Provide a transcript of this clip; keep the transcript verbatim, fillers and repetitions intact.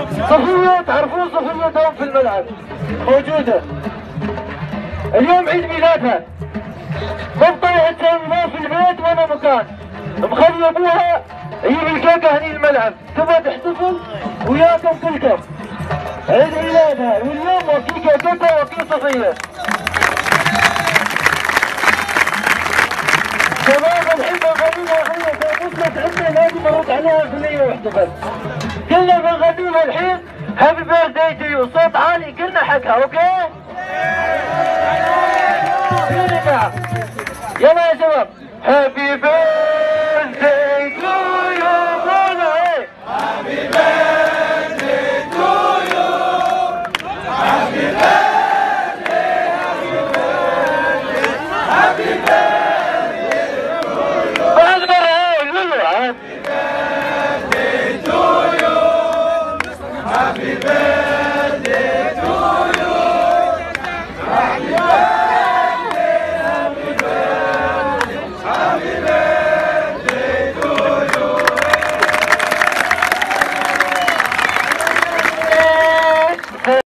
صفية تعرفون صفية دوم في الملعب موجودة. اليوم عيد ميلادها، مبطلة تسوي ما في البيت ولا مكان، مخلي ابوها يجيب الكيكة هني الملعب، تبغى تحتفل وياكم كلكم. عيد ميلادها واليوم وفي كيكتها وفي صفية. شباب الحين بنغنيها اخويا وصلت عندنا لازم ارد عليها اغنية واحدة بس. كلنا بنغنيها الحين هابي بيرث داي تو يو، صوت عالي كلنا حقها، اوكي؟ يلا يا شباب، هابي بيرث